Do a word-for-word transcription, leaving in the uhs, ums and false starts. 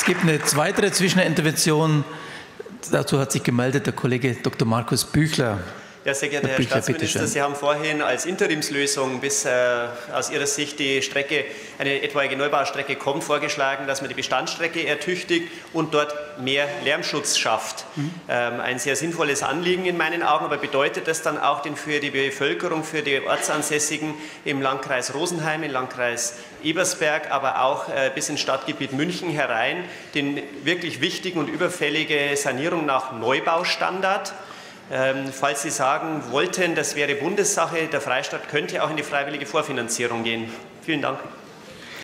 gibt eine weitere Zwischenintervention. Dazu hat sich gemeldet der Kollege Doktor Markus Büchler. Ja, sehr geehrter Herr Büchler, Staatsminister, Sie haben vorhin als Interimslösung, bis äh, aus Ihrer Sicht die Strecke, eine etwaige Neubaustrecke kommt, vorgeschlagen, dass man die Bestandsstrecke ertüchtigt und dort mehr Lärmschutz schafft. Mhm. Ähm, ein sehr sinnvolles Anliegen in meinen Augen, aber bedeutet das dann auch den für die Bevölkerung, für die Ortsansässigen im Landkreis Rosenheim, im Landkreis Ebersberg, aber auch äh, bis ins Stadtgebiet München herein, den wirklich wichtigen und überfällige Sanierung nach Neubaustandard? Ähm, falls Sie sagen wollten, das wäre Bundessache, der Freistaat könnte auch in die freiwillige Vorfinanzierung gehen. Vielen Dank.